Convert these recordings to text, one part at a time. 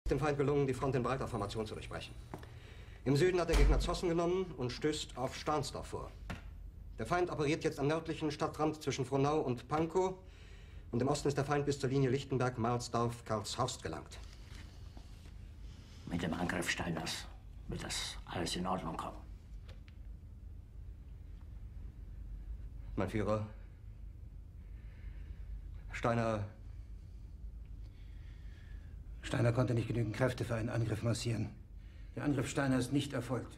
dem Feind gelungen, die Front in breiter Formation zu durchbrechen. Im Süden hat der Gegner Zossen genommen und stößt auf Stahnsdorf vor. Der Feind operiert jetzt am nördlichen Stadtrand zwischen Frohnau und Pankow. Und im Osten ist der Feind bis zur Linie Lichtenberg-Marsdorf-Karlshorst gelangt. Mit dem Angriff Steiners wird das alles in Ordnung kommen. Mein Führer, Steiner konnte nicht genügend Kräfte für einen Angriff massieren. Der Angriff Steiner ist nicht erfolgt.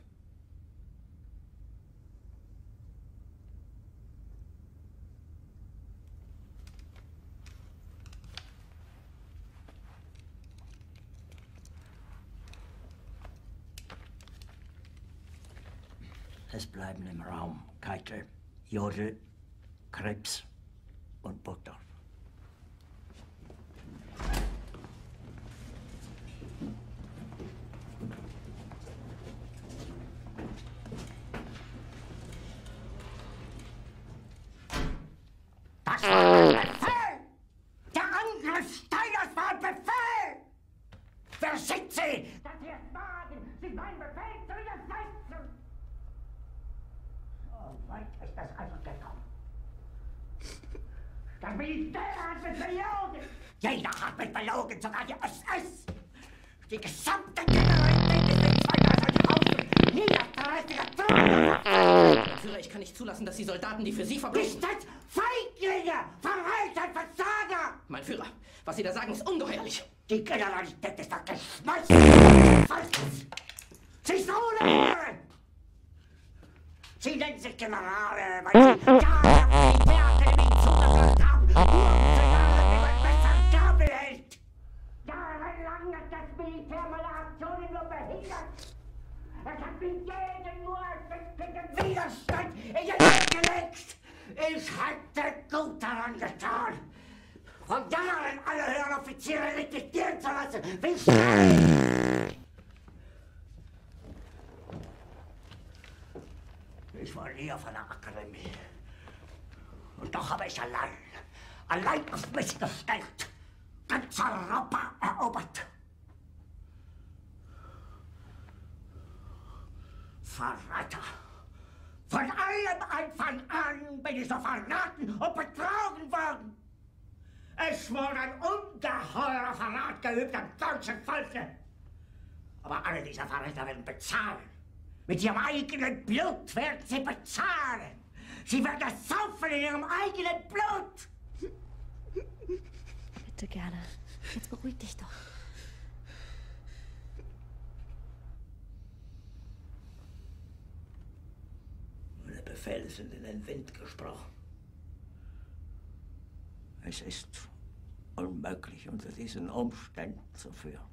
Es bleiben im Raum Keitel, Jodl, Krebs und Burgdorf. Das war ein Befehl! Der Angriff Steiners war ein Befehl! Wer sind Sie, dass Sie es wagen, sich meinen Befehl zu widersetzen? So weit ist das also gekommen. Das Militär hat mich belogen! Jeder hat mich belogen, sogar die SS! Die gesamte Generalität ist in zwei Haufen niederträchtiger Truppen! Führer, ich kann nicht zulassen, dass die Soldaten, die für Sie verbringen... Nicht als Feiglinge! Verreiter, Versager! Mein Führer, was Sie da sagen, ist ungeheuerlich. Die Generalität ist das Geschmeiß des Volkes! Sie ist ohne Ehre! Sie nennen sich Generale, weil Sie Jahre auf die Militärakademie zugesagt haben, nur um zu lernen, wie man besser Gabel hält! Jahrelang hat das Militär meine Aktionen nur behindert! Es hat mich jeden nur erstickenden Widerstand in den Weg gelegt! Ich hätte gut daran getan, von Jahren alle höheren Offiziere liquidieren zu lassen, wie Stein! Ich war nie auf einer Akademie. Und doch habe ich allein auf mich gestellt, ganz Europa erobert. Verräter! Von allem Anfang an bin ich so verraten und betrogen worden. Es wurde ein ungeheurer Verrat geübt am deutschen Volke. Aber alle diese Verräter werden bezahlen. Mit ihrem eigenen Blut werden sie bezahlen. Sie werden es saufen in ihrem eigenen Blut. Bitte gerne. Jetzt beruhig dich doch. Meine Befehle sind in den Wind gesprochen. Es ist unmöglich, unter diesen Umständen zu führen.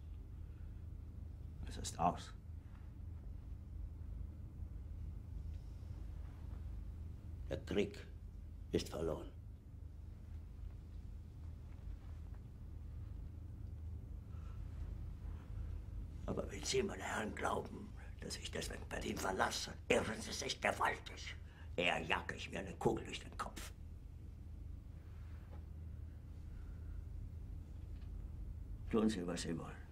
Es ist aus. Der Krieg ist verloren. Aber wenn Sie, meine Herren, glauben, dass ich deswegen Berlin verlasse, irren Sie sich gewaltig. Eher jage ich mir eine Kugel durch den Kopf. Tun Sie, was Sie wollen.